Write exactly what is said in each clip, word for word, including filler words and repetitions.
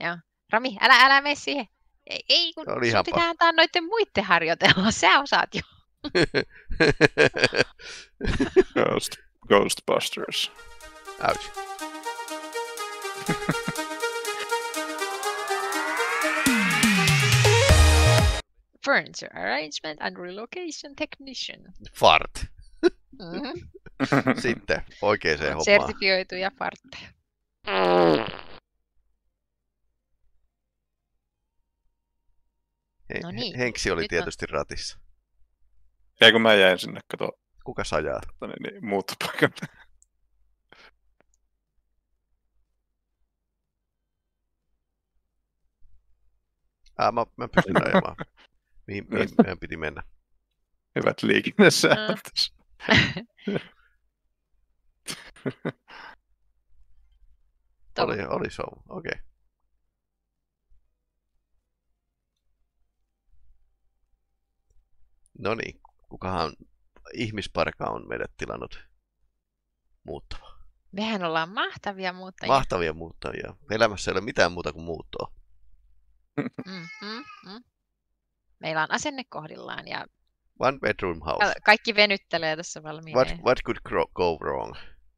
Joo. Rami, älä, älä mene siihen. Ei, ei kun Oli sun ihan pitää paha. antaa noitten muitten harjoitella. Sä osaat jo. Ghost, Ghostbusters. Ouch. Furniture arrangement and relocation technician. Fart. Mm-hmm. Sitten oikeaan hommaan. Sertifioituja fartteja. He, No niin, Henksi oli nyt tietysti on... ratissa. Ei kun mä jäin sinne, kato. Kuka sajaa? Niin, niin, muuttopaikalle. Ah, mä, mä pystyn ajamaan. Mihin, mihin meidän piti mennä? Hyvät liikennesäännöt. oli, oli so, okei. Okay. No niin, kukahan ihmisparka on meidät tilannut muuttava? Mehän ollaan mahtavia muuttajia. Mahtavia muuttajia. Elämässä ei ole mitään muuta kuin muuttoa. Mm, mm, mm. Meillä on asenne kohdillaan ja One bedroom house. Kaikki venyttelee tässä valmiina. What, what could go wrong?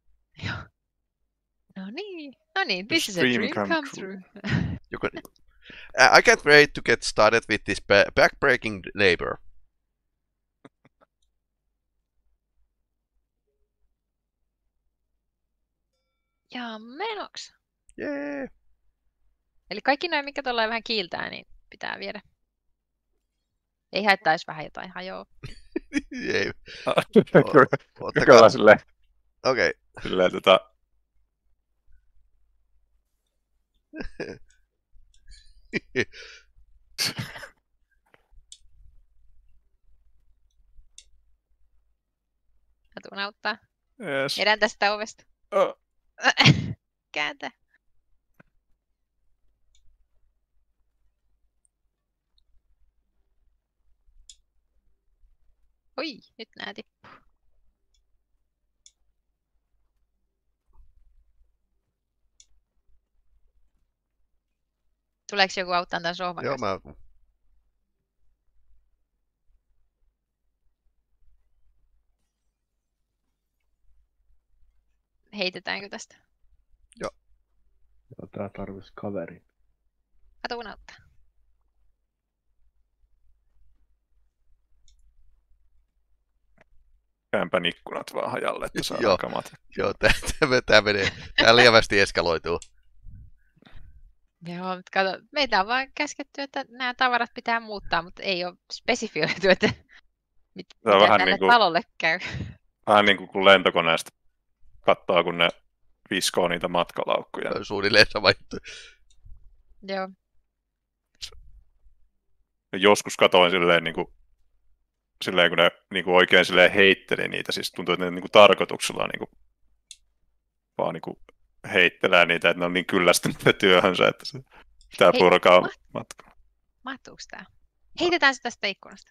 No niin, no niin, this is a dream come, come true. You can, uh, I can't wait to get started with this ba backbreaking labor. Ja menoks. Jee. Eli kaikki noin, mikä tuolla vähän kiiltää, niin pitää viedä. Ei haittaa, jos vähän jotain hajoaa. Ei. Ottakaa silleen. Okei. Okay. Silleen tota... Mä tuun auttaa. Yes. Edän tästä ovesta. Oh. Kääntä. Oi, nyt nää tippuu. Tuleeko joku auttaa tämän sohvan Joo, kanssa? mä... Heitetäänkö tästä? Joo. Joo, tää tarvitsisi kaverin. Mä tuun auttaa. Käänpän ikkunat vaan hajalle, että saadaan kamat. Joo, tää, tää menee. Tää lievästi eskaloituu. Joo, mutta kato, meitä on vaan käsketty, että nämä tavarat pitää muuttaa, mutta ei ole spesifioitu, että mit, mitä vähän tänne niin kuin, talolle käy. Vähän niin kuin kun lentokoneesta katsoo, kun ne viskoo niitä matkalaukkuja. Suunnilleen sama juttu. Joo. Joskus katoin silleen, niin kuin, silleen kun ne niin kuin oikein silleen heitteli niitä, siis tuntuu, että ne niin kuin tarkoituksella niin kuin, vaan niin kuin heittelee niitä, että ne on niin kyllästyneet työhönsä, että se pitää Hei, purkaa ma- matkaa. Mahtuuko tää? Heitetään se tästä ikkunasta.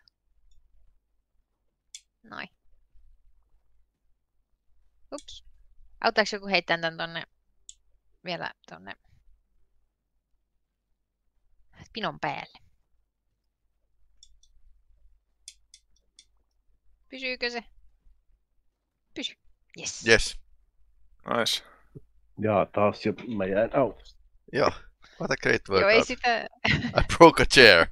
Noin. Ups. Auttaako joku heittää tän tonne vielä tonne pinon päälle? Pysyykö se? Pysy. Yes. Yes. Nice. Jaa, taas jo mä jäin autosta. Joo. What a great workout. Joo, ei sitä... I broke a chair.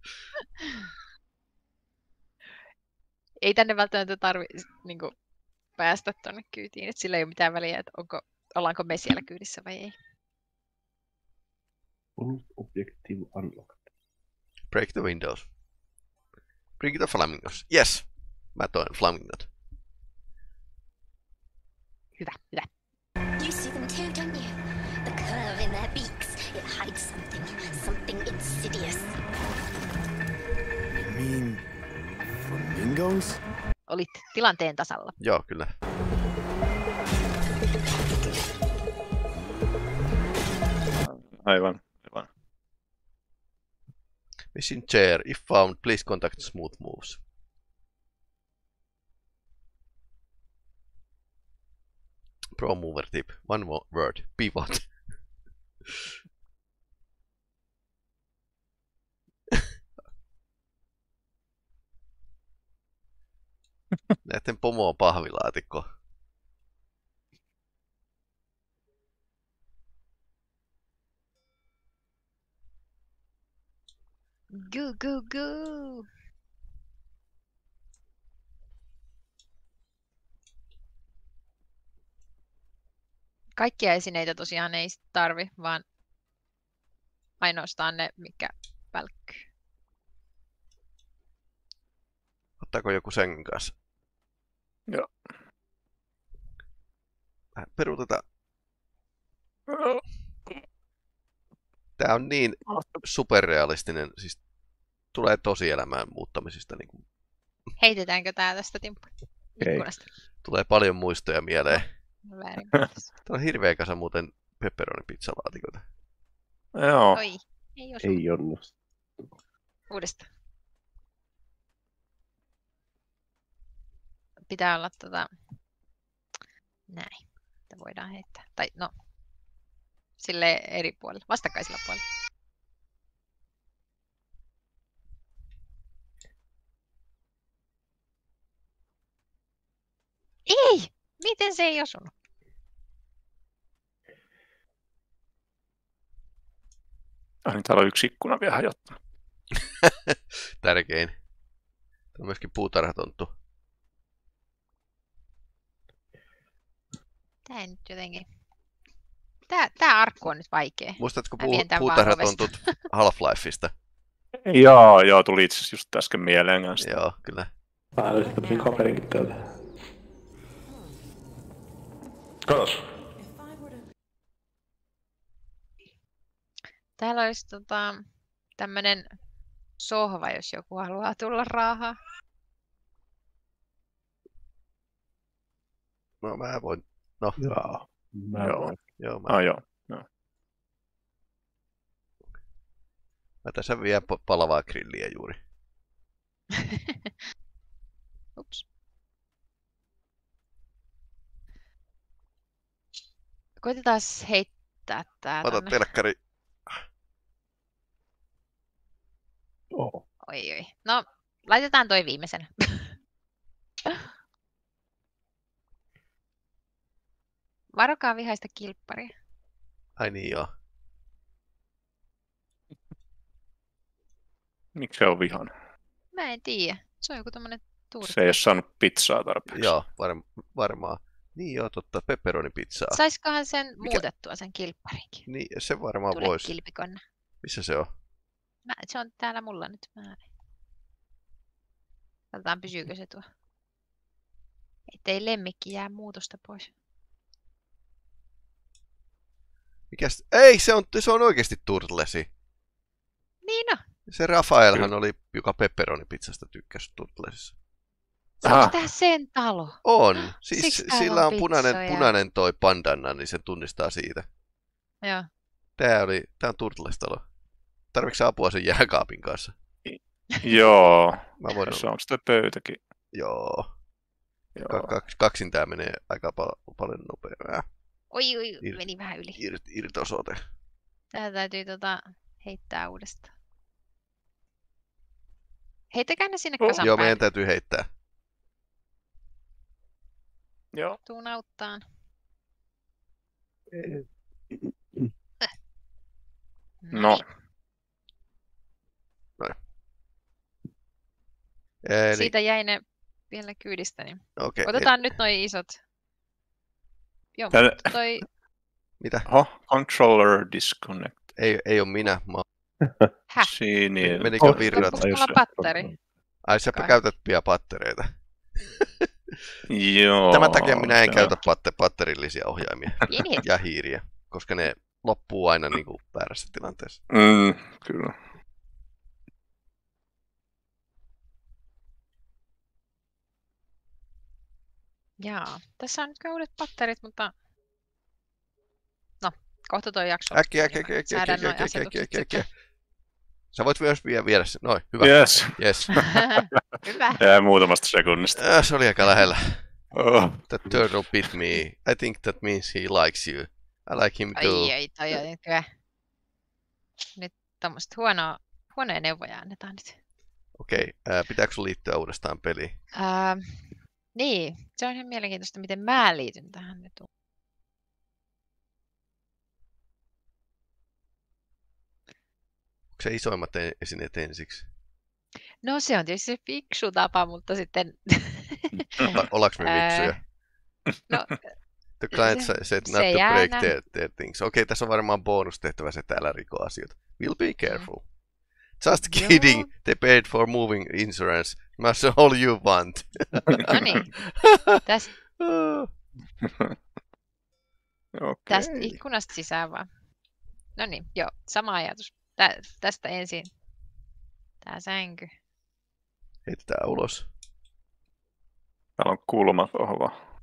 Ei tänne välttämättä tarvi niinku, päästä tonne kyytiin, että sillä ei ole mitään väliä, että onko, ollaanko me siellä kyydissä vai ei. Bonus objective unlocked. Break the windows. Bring the flamingos. Yes. Mä toin flamingot. Hyvä, hyvä. You see them too, don't you? The curve in their beaks. It hides something, something insidious. You mean flamingos? Olit tilanteen tasalla. Joo, kyllä. Aivan. Aivan. Missing chair. If found, please contact Smooth Moves. Pro mover tip. One word. Pivot. Näiden pomo on pahvilaatikko. Go, go, go! Kaikkia esineitä tosiaan ei sit tarvi, vaan ainoastaan ne, mikä välkkyy. Ottaako joku sängyn kanssa? Joo. Peruutetaan. Tää on niin superrealistinen, siis tulee tosielämään muuttamisista. Niin kuin... Heitetäänkö tää tästä timppu? Ei. Ikkunasta. Tulee paljon muistoja mieleen. Väärin. Tää on hirveä kasa muuten pepperoni-pizzalaatikoita. Joo. Oi, ei osu. Ei onnistu. Uudestaan. Pitää olla tota... Näin. Että voidaan heittää. Tai no... Silleen eri puolella. Vastakkaisella puolella. Ei! Miten se ei osunut? Ah, niin täällä on yksi ikkuna vielä hajottanut. Tärkein. Tää on myöskin puutarhatonttu. Tää ei nyt jotenkin... Tää, tää arkku on nyt vaikee. Muistatko Mä puu, vien tän vaan puutarhatontut Half-Lifeista? Joo, joo, tuli itse asiassa just äsken mieleen kanssa. Joo, kyllä. Mä löysin tämmösen kaverinkin täältä. Katos. Täällä olisi tota, tämmönen sohva, jos joku haluaa tulla raahaa. No mä voin. Joo. Mä Joo. voin. Joo, mä, Ah, joo. mä tässä vielä pa- palavaa grilliä juuri. Ups. Koitetaan heittää tää Ota tonne. telkkari. Joo. Oi, oi. No, laitetaan toi viimeisenä. Varokaa vihaista kilpparia. Ai niin joo. Miksi se on vihan? Mä en tiedä. Se on joku tommonen turkki. Se ei ole saanut pizzaa tarpeeksi. Joo, varm, varmaan. Niin joo, totta. Pepperoni-pizzaa. Saiskohan sen Mikä? muutettua sen kilpparinkin? Niin, se varmaan Tule voisi. kilpikonna. Missä se on? Mä, se on täällä mulla nyt. Mä... Katsotaan pysyykö se tuo. Ettei lemmikki jää muutosta pois. Mikäs? Ei, se on, se on oikeasti Turtlesi. Niin no. Se Rafaelhan oli, joka pepperoni-pizzasta tykkäsi Turtlesissa. Se Aha. on tää sen talo. On. Siis Siksi täällä sillä on on punainen, pizzoja. punainen toi pandanna, niin sen tunnistaa siitä. Joo. Tää oli, tää on Turtles-talo. Tarviiko sä apua sen jääkaapin kanssa? Joo. Mä voin Se on sitä pöytäkin. Joo. Joo. Ka- kaks, kaksin tää menee aika pal- paljon nopeammin. Oi, oi, Ir- meni vähän yli. Irt, irtosote. Tää täytyy tota heittää uudestaan. Heittäkää ne sinne Oh. kasan Joo, päälle. meidän täytyy heittää. Joo. Tuun auttaan. No. Eli, Siitä jäi ne vielä kyydistä. Niin. okei, Otetaan nyt noi isot. Joo, Tän- mutta toi... mitä? Oho, controller disconnect. Ei, ei ole minä. Mä, Häh? Siinä. menikö Oh, virrat? Loppuks mulla patteri? Ai sä Kai. käytät pian pattereita. Joo. Tämän takia minä en se on- käytä patte- patterillisia ohjaimia Pieni hetki. ja hiiriä, koska ne loppuu aina niin kuin väärässä tilanteessa. Mm, kyllä. Jaa, tässä on nyt kyllä uudet patterit, mutta... No, kohta toi jakso. Äkkiä, äkkiä, äkkiä, äkkiä, Säädän äkkiä, noi äkkiä, asetukset äkkiä, äkkiä. sitten. Sä voit myös vielä viedä sen. Noin, hyvä. Yes. Yes. Hyvä. Jää muutamasta sekunnista. Äh, se oli aika lähellä. Oh. That turtle bit me. I think that means he likes you. I like him too. Ai ei, toi on nyt kyllä. Nyt tommoista huonoa, huonoja neuvoja annetaan nyt. Okei, okay. pitääkö sun liittyä uudestaan peliin? Ää, Niin, se on ihan mielenkiintoista, miten mä liityn tähän nyt. Onko se isoimmat e- esineet ensiksi? No se on tietysti se fiksu tapa, mutta sitten... Olla, ollaanko me fiksuja? Ää, no, The client se- said not se to jää break nä- their, their things. Okei, tässä on varmaan bonustehtävä se täällä riko asioita. Will be careful. Just Joo. kidding. They paid for moving insurance. That's all you want. no niin, tästä, Okei. tästä ikkunasta sisään vaan. No niin, joo, sama ajatus. Tä, tästä ensin tää sänky. Heitetään ulos. Täällä on kulma tuohon vaan.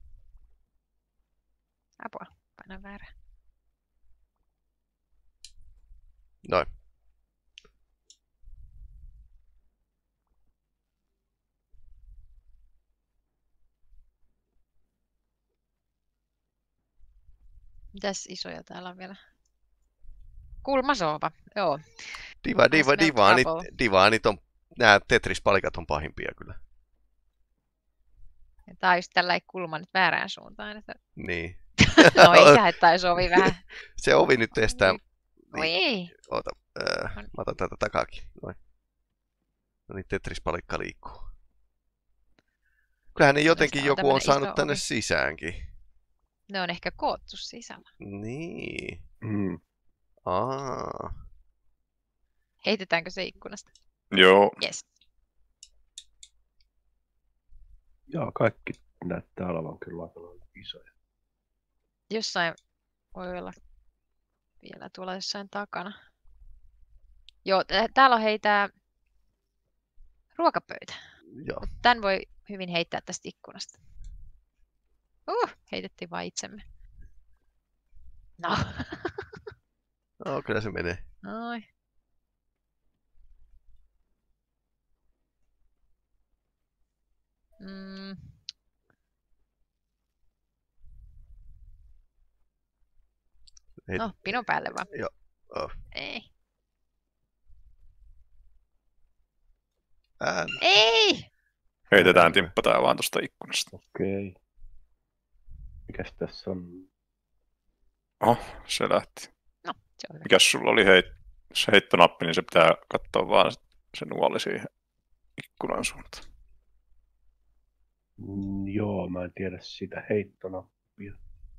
Apua, paina väärä. Noin. Mitäs isoja täällä on vielä? Kulmasohva, joo. Diva, diva, no divaanit, trouble. divaanit on, nämä Tetris-palikat on pahimpia kyllä. Ja tää on just tällä kulma nyt väärään suuntaan. Että... Niin. No ei se haittaa, jos ovi vähän. Se ovi nyt estää. Oi ei. Oota, äh, mä otan tätä takakin. Noin. No niin, Tetris-palikka liikkuu. Kyllähän ne jotenkin on joku on tämmönen saanut iso tänne ovi. sisäänkin. Ne on ehkä koottu sisällä. Niin. Mm. Aa. Heitetäänkö se ikkunasta? Joo. Yes. Joo, kaikki näyttää olevan kyllä aika lailla isoja. Jossain voi olla vielä tuolla jossain takana. Joo, tä- täällä on hei tää ruokapöytä. Joo. Tän voi hyvin heittää tästä ikkunasta. Uh, heitettiin vaan itsemme. No. No, kyllä se menee. Noin. Mm. Hei, No, pinon päälle vaan. Joo. Oh. Ei. Ään. Ei! Heitetään timppa tää vaan tosta ikkunasta. Okei. Mikäs tässä on? Oho, se lähti. No, se on hyvä. Mikäs sulla oli heit... se heittonappi, niin se pitää katsoa vaan se nuoli siihen ikkunan suuntaan. Mm, joo, mä en tiedä sitä heittona.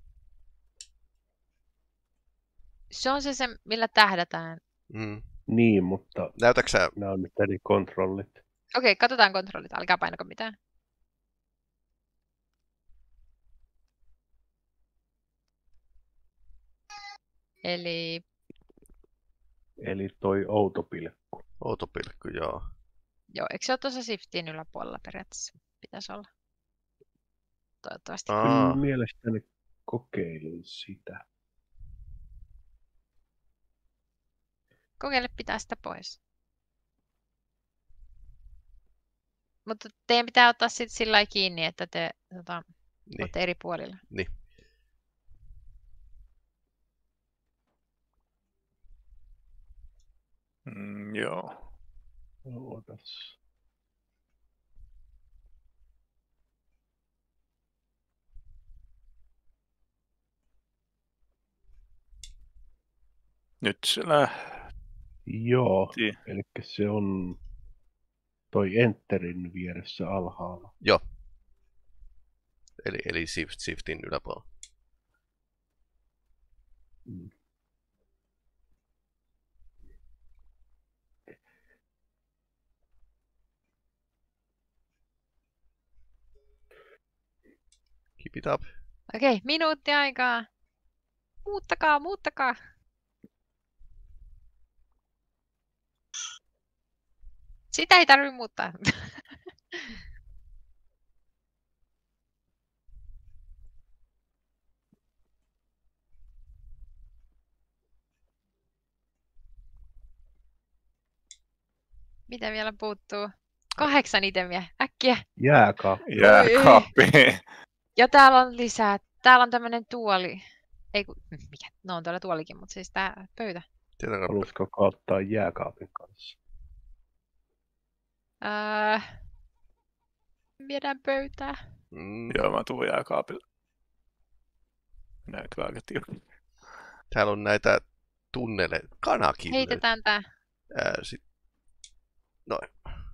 Se on se, se millä tähdätään. Mm. Niin, mutta Näytätkö sä? nämä on nyt eri kontrollit. Okei, katsotaan kontrollit. Alkaa painako mitään. Eli Eli toi outopilkku. Outopilkku, joo. joo, eikö se ole tuossa shiftin yläpuolella periaatteessa? Pitäisi olla. Toivottavasti. Aa. Kyllä mielestäni kokeilin sitä. Kokeile pitää sitä pois. Mutta teidän pitää ottaa sitten sillä lailla kiinni, että te tota, Niin. olette eri puolilla. Niin. Mm, joo. Ootas. Nyt se lähti. Joo, eli se on toi Enterin vieressä alhaalla. Joo. Eli, eli shift, shiftin yläpuolella. Mm. Keep it up. Okei, minuutti aikaa. Muuttakaa, muuttakaa. Sitä ei tarvitse muuttaa. Mitä vielä puuttuu? Kahdeksan itemiä, äkkiä. Jääkaappi. Jääkaappi. Ja täällä on lisää. Täällä on tämmönen tuoli. Ei ku, mikä? No on täällä tuolikin, mutta siis tää pöytä. Tietenkään. Haluaisiko kauttaa jääkaapin kanssa? Öö, Viedään pöytää. Mm. Joo, mä tuun jääkaapille. Näin kyllä aika tiukka. Täällä on näitä tunneleita. Kanakin. Heitetään tää. Ää, sit... Noin.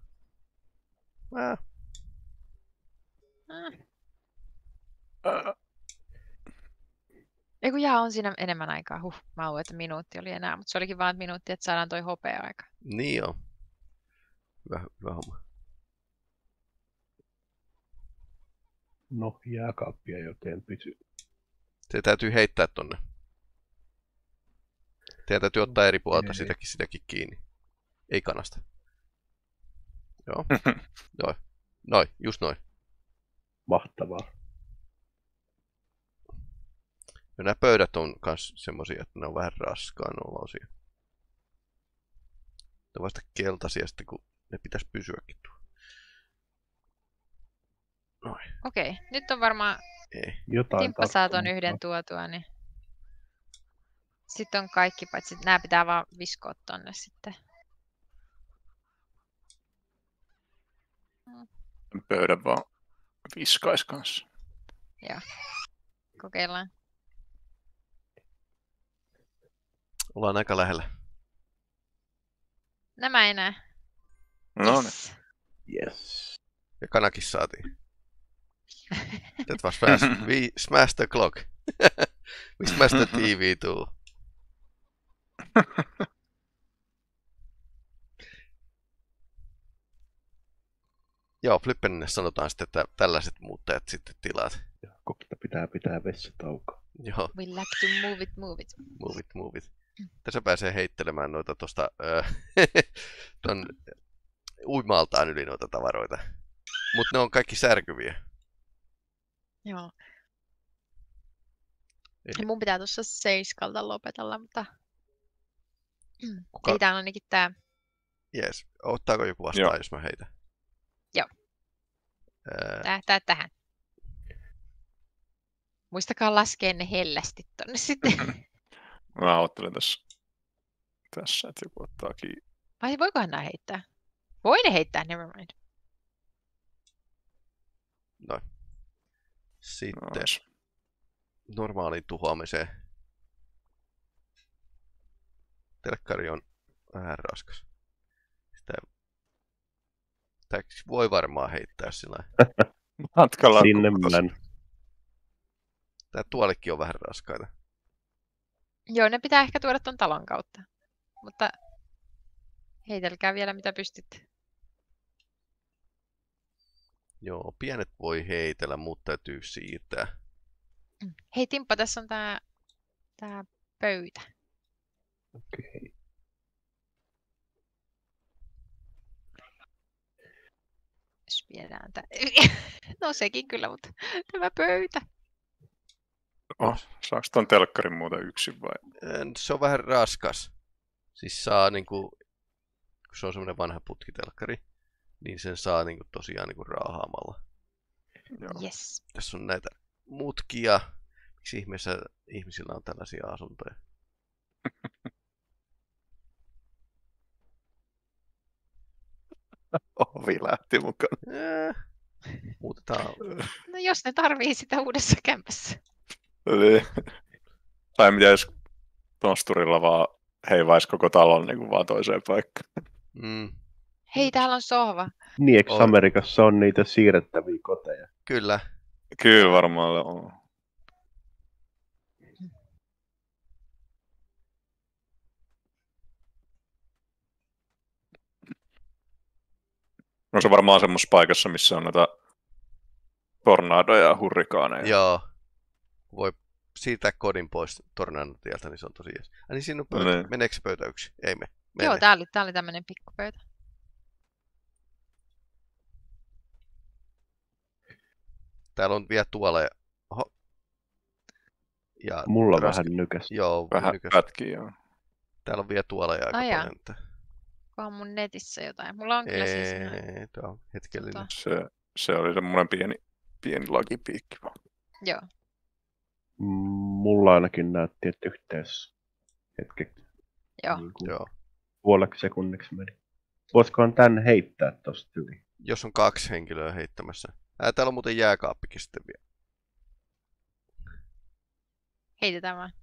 Äh. Ah. Ää, Ei kun jaa, on siinä enemmän aikaa. Huh, mä luulen, että minuutti oli enää, mutta se olikin vaan minuutti, että saadaan toi hopea aika. Niin joo. Hyvä, hyvä homma. No, jääkaappi ei oikein pysy. Se täytyy heittää tonne. Teidän täytyy ottaa eri puolta Ei. sitäkin, sitäkin kiinni. Ei kanasta. Joo. Noin. Noin, just noin. Mahtavaa. Ja nämä pöydät on kans semmosia, että ne on vähän raskaan olosia. Ne on vasta keltaisia sitten, kun ne pitäisi pysyäkin tuolla. Noin. Okei, okay, nyt on varmaan Ei. Jotain Timppa saa ton tarttunut. yhden tuotua, niin sitten on kaikki, paitsi nämä pitää vaan viskoa tonne sitten. Pöydän vaan viskais kanssa. Joo, kokeillaan. Ollaan aika lähellä. Nämä enää. No niin. Yes. Yes. Ja kanakin saatiin. That was fast. We smashed the clock. We smashed the T V too. Joo, Flippenille sanotaan sitten, että tällaiset muuttajat sitten tilaat. Ja kohta pitää pitää vessataukoa. Joo, We like to move it, move it. move it, move it. Tässä pääsee heittelemään noita tosta, öö, ton uimaltaan yli noita tavaroita. Mutta ne on kaikki särkyviä. Joo. Eli- Ja mun pitää tuossa seiskalta lopetella, mutta Kuka- ei täällä ainakin tää. Jees. Ottaako joku vastaan, Joo. jos mä heitän? Joo. Öö, Tähtää tähän. Muistakaa laskea ne hellästi tonne sitten. Mä ottelen tässä, tässä että joku ottaa kiinni. Vai voikohan nää heittää? Voi ne heittää, never mind. noin. Sitten Nois. normaaliin tuhoamiseen. Telkkari on vähän raskas. Sitä Tää voi varmaan heittää sillä lailla. Matkalla on Sinne kukkas. mennään. Tää tuolikin on vähän raskaita. Joo, ne pitää ehkä tuoda ton talon kautta. Mutta heitelkää vielä mitä pystytte. Joo, pienet voi heitellä, mutta täytyy siirtää. Hei Timppa, tässä on tää, tää pöytä. Okei. Jos viedään tää. No sekin kyllä, mutta tämä pöytä. Oh, saaks ton telkkarin muuten yksin vai? Ää, Se on vähän raskas. Siis saa niinku, kun se on semmonen vanha putkitelkkari, niin sen saa niinku tosiaan niinku raahaamalla. Joo. Yes. Tässä on näitä mutkia. Miksi ihmeessä ihmisillä on tällaisia asuntoja? Ovi lähti mukaan. Ää, muutetaan. No jos ne tarvii sitä uudessa kämpässä. Eli... Tai mitä jos nosturilla vaan heivaisi koko talon niin kuin vaan toiseen paikkaan. Mm, Hei, täällä on sohva. Niin, eikö On. Amerikassa on niitä siirrettäviä koteja? kyllä. Kyllä varmaan on. No se varmaan semmoisessa paikassa, missä on noita tornadoja ja hurrikaaneja. Joo. Voi siirtää kodin pois tornadon tieltä, niin se on tosi jees. Ai niin siinä on pöytä. Niin. Meneekö se pöytä yksi? Ei me. Mene. Joo, tää oli, tää oli tämmönen pikkupöytä. Täällä on vielä tuoleja. Oho. Ja Mulla ras- vähän nykäs. Joo, Vähän nykäs. pätkiä, joo. Täällä on vielä tuoleja aika Ai jaa. paljon. Että... Onkohan mun netissä jotain? Mulla on kyllä siis noin. Ei, tuo on hetkellinen. Tota. Se, se oli semmoinen pieni, pieni lagipiikki vaan. Joo. Mm, Mulla ainakin näytti, että yhteys hetkeksi Joo. niin kuin Joo. puoleksi sekunniksi meni. Voisikohan tän heittää tosta yli? Jos on kaksi henkilöä heittämässä. Ää, täällä on muuten jääkaappikin sitten vielä. Heitetään vaan.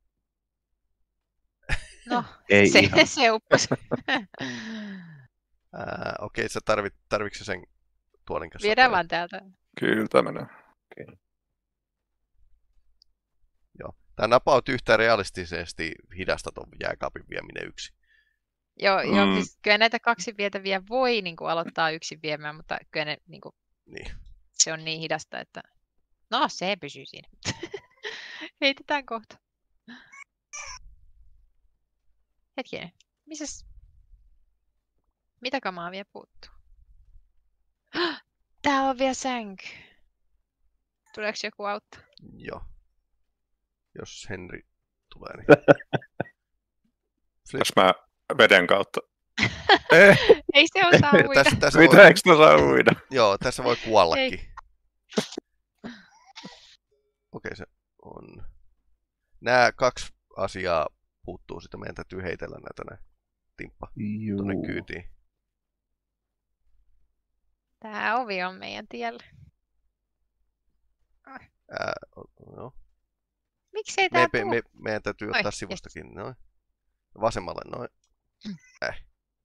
No, Ei se, ihan. se upposi. Ää, okei, okay, sä tarvit, tarvitsetko sen tuolin kanssa? Viedään vaan täältä. Kyllä tämä menee. Joo. Tää napaut yhtään realistisesti hidasta ton jääkaapin vieminen yksi. Joo, Mm. joo siis kyllä näitä kaksi vietäviä voi niin kuin, aloittaa yksin viemään, mutta kyllä ne, niin kuin, Niin. se on niin hidasta, että no se pysyy siinä. Heitetään kohta. Hetkinen, missäs? Mitä kamaa vielä puuttuu? Tää on vielä sänky. Tuleeko joku auttaa? Joo. Jos Henri tulee, niin... Jos mä veden kautta. Eh, Ei se osaa uida. tässä, tässä voi, pitääkö mä saa uida? joo, tässä voi kuollakin. Okei, se on. Nämä kaksi asiaa puuttuu, sitä meidän täytyy heitellä näitä näin. Timppa tuonne Juu. kyytiin. Tää ovi on meidän tiellä. Ää, no. Miksei tää me, puhu? me, meidän täytyy Oi, ottaa yes. sivustakin. Noin. Vasemmalle noin. Äh.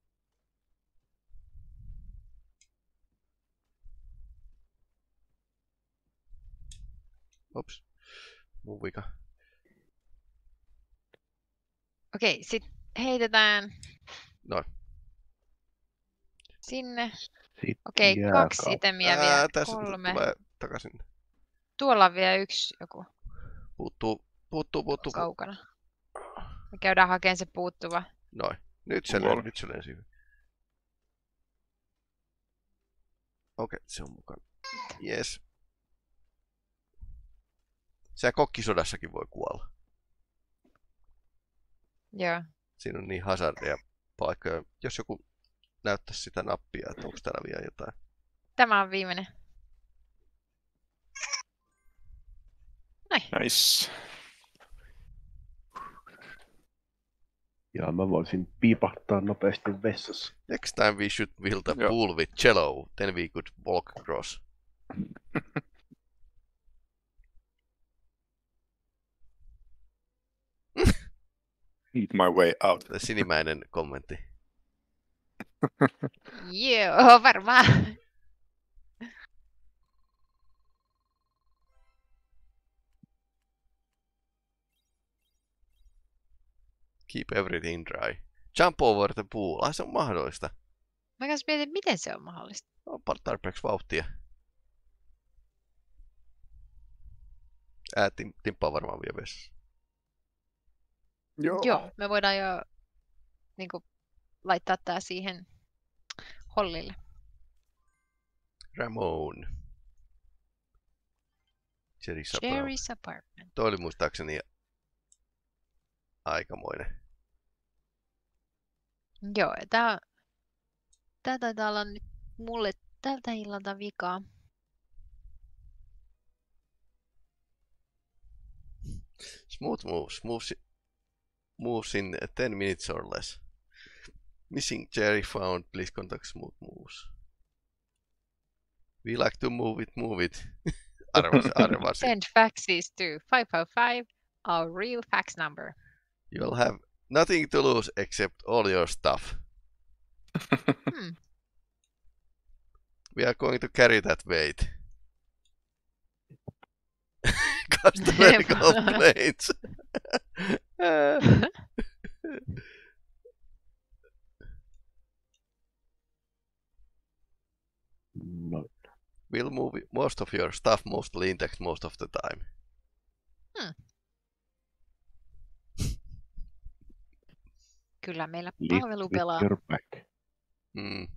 Ops. Mun vika. Okei, sit heitetään Noin. sinne. Sitten Okei, kaksi jääkaappi. itemiä vielä. Ää, tässä Kolme. tulee takaisin. Tuolla on vielä yksi joku Puuttuu, puuttuu, puuttuu. kaukana. Me käydään hakemaan se puuttuva. Noin. Nyt se, Mulla on. nyt se lensi hyvin. Okei, se on mukana. Yes. Sä kokkisodassakin voi kuolla. Joo. Siinä on niin hazardeja paikkoja. Jos joku näyttäisi sitä nappia, että onko täällä vielä jotain. Tämä on viimeinen. Nice. Ja mä voisin piipahtaa nopeasti vessassa. Next time we should build a Joo. pool with cello, then we could walk across. Eat my way out. Sinimäinen kommentti. Joo, varmaan. Keep everything dry. Jump over the pool. Ai se on mahdollista. Mä kanssa mietin, miten se on mahdollista. On tarpeeksi vauhtia. Ää, tim, Timppa on varmaan vielä vessassa. Joo. Joo, me voidaan jo niin kuin, laittaa tää siihen hollille. Ramon. Jerry's apartment. Jerry's apartment. Toi oli muistaakseni aikamoinen. Joo, ja tää, tää taitaa olla nyt mulle tältä illalta vikaa. Smooth moves. Moves, moves in ten minutes or less. Missing Jerry found. Please contact Smooth moves. We like to move it, move it. Arvasin, arvasin. Send faxes to five oh five, our real fax number. You'll have nothing to lose except all your stuff. Hmm. We are going to carry that weight. Customer complaints. No, We'll move most of your stuff mostly intact most of the time. Kyllä meillä lift palvelu with pelaa. your back. Mm.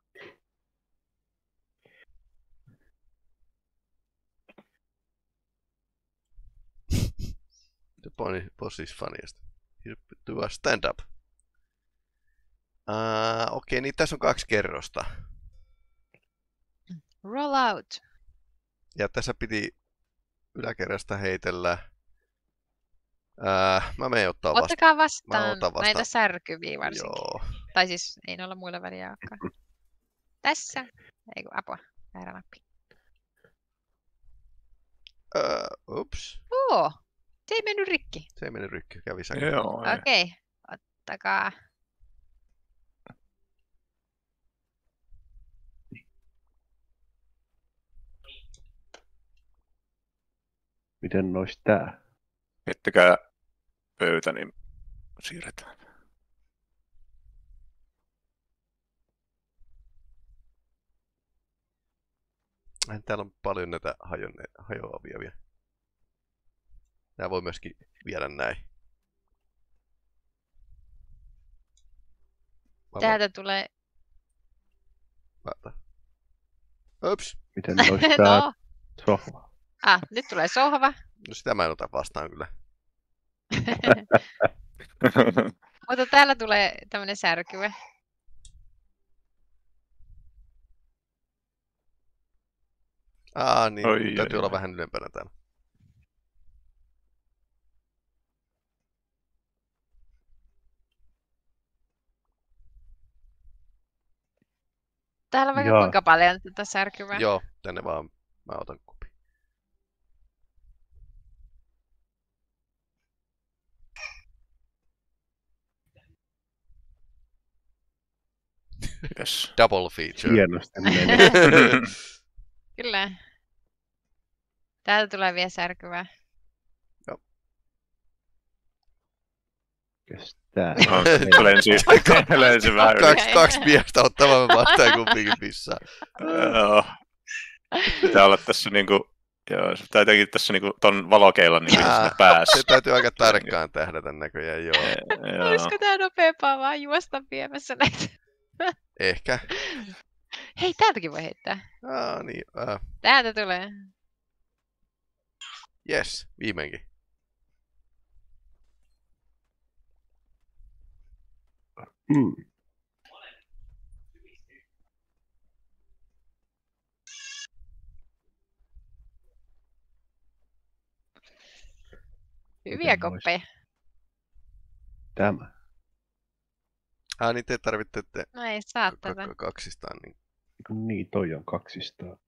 The pony boss is funniest. Here do a stand up. Uh, Okei, okay, niin tässä on kaksi kerrosta. Roll out. Ja tässä piti yläkerrasta heitellä. Uh, mä menen ottaa vastaan. Ottakaa vastaan, otan vastaan. näitä särkyviä varsinkin. Joo. Tai siis ei noilla muilla väliä olekaan. Tässä. Ei kun apua. Väärä nappi. Uh, ups. Oo, se ei mennyt rikki. Se ei mennyt rikki. Kävi säkin. Joo, ei. Okei, okay. Ottakaa. Miten olisi tää? Heittäkää pöytä, niin siirretään. Täällä on paljon näitä hajonne, hajoavia vielä. Nää voi myöskin viedä näin. Mä Täältä tulee... Mä... Ups. Miten olisi tää no. sohva? Ah, nyt tulee sohva. No sitä mä en ota vastaan kyllä. Mutta täällä tulee tämmönen särkyvä. Aa niin, Oi, täytyy oi, olla oi. vähän ylempänä täällä. Täällä on vaikka Joo. kuinka paljon tätä särkyvää. Joo, tänne vaan mä otan kupi. Yes. Double feature. Hienosti meni. Kyllä. Täältä tulee vielä särkyvää. Kestää. No, se lensi, lensi vähän yli. Kaksi, kaksi miestä ottamaan vastaan kumpikin pissaa. Joo. Pitää olla tässä niinku, joo, se pitää jotenkin tässä niinku ton valokeilan niinku Aa, sinne päässä. Se täytyy aika tarkkaan tähdätä näköjään, joo. Joo. Olisiko tää nopeampaa vaan juosta viemässä näitä? Ehkä. Hei, täältäkin voi heittää. Aa, niin. Äh. Täältä tulee. Yes, viimeinkin. Mm. Hyviä Miten vois? koppeja. Tämä. Ah, niin te tarvitte te No ei saa k- tätä. k- kaksistaan. Niin. Niin, toi on kaksistaan.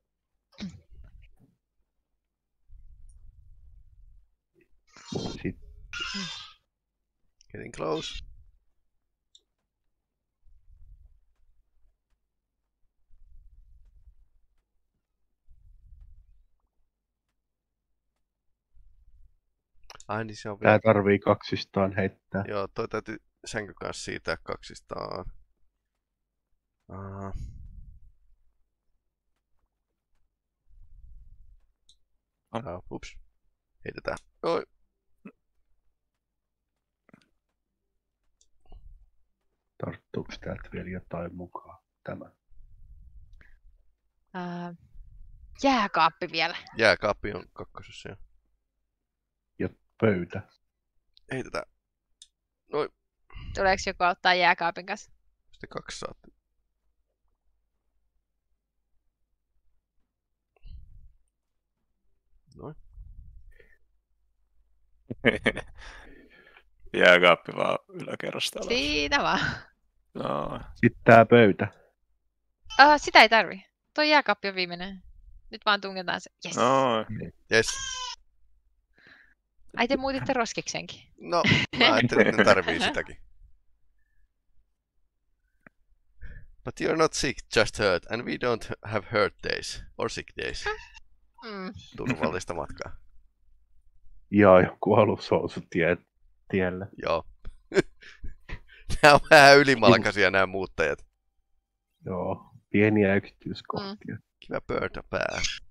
Sitten Getting close. Ai niin se on vielä. tää tarvii kaksistaan heittää. Joo, toi täytyy sänkö kanssa siirtää kaksistaan. Ah. Ah, ups. Heitetään. Oi. Tarttuuko täältä vielä jotain mukaan? Tämä. Uh, jääkaappi vielä. Jääkaappi on kakkosessa jo. Ja pöytä. Heitetään. Noin. Tuleeko joku ottaa jääkaapin kanssa? Sitten kaksi saatte. Noin. Jääkaappi vaan yläkerrasta alas. Siinä vaan. No. Sitten tää pöytä. Uh, sitä ei tarvi. Tuo jääkaappi on viimeinen. Nyt vaan tungetaan se. Yes. No. Yes. Ai te muutitte roskiksenkin. No, mä ajattelin, että ne tarvii sitäkin. But you're not sick, just hurt, and we don't have hurt days, or sick days. Mm. Turvallista matkaa. Ja joku alushousut tie, tiellä. Joo. Nämä on vähän ylimalkaisia nämä muuttajat. Joo, pieniä yksityiskohtia. Kiva pöytä pää.